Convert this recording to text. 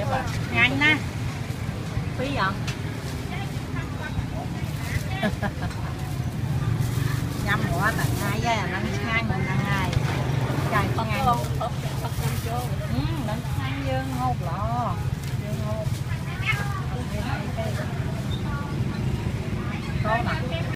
Nhanh nè. Phí vậy? Nhâm quá tận hai giây là nâng hai mình nâng hai. Cài con ngay. Nâng hai dương hộp lọ. Dương hộp. Có nè.